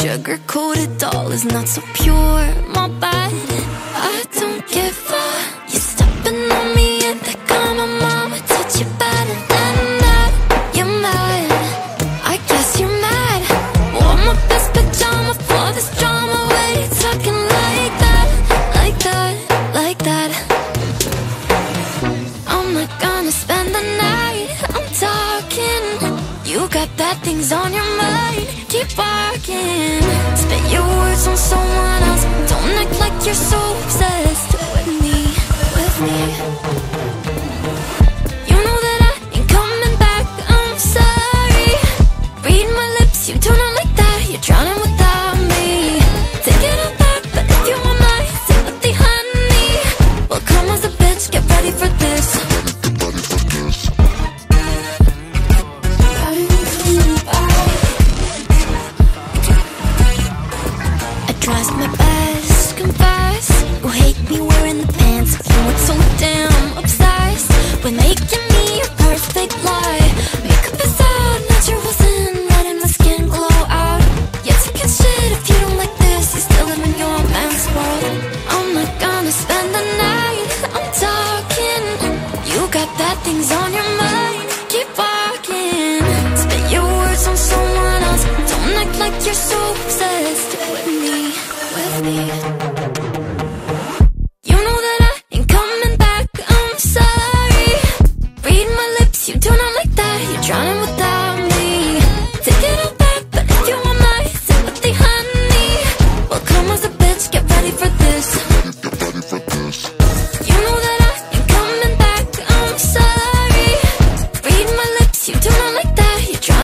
Sugar-coated doll is not so pure, my bad. I don't give a. You're stepping on me and they call my mama, touch you better than that. You're mad, I guess you're mad. Wore my best pajama for this drama. Why you talking like that, like that, like that? I'm not gonna spend the night, I'm talking. You got bad things on your mind, keep barking. Spit your words on someone else. Don't act like you're so obsessed with me, with me. You know that I ain't coming back, I'm sorry. Read my lips, you do not like that. You're drowning without me. Take it all back, but if you want my sympathy, honey, well, come as a bitch, get ready for this. Tries my best, confess. You hate me wearing the pants. You were so damn obsessed with making me your perfect lie. Makeup is out, naturals in, letting my skin glow out. You're taking shit if you don't like this. You still live in your man's world. I'm not gonna spend the night, I'm talking. You got bad things on your mind, keep barking. Spit your words on someone else. Don't act like you're so obsessed with me, with me.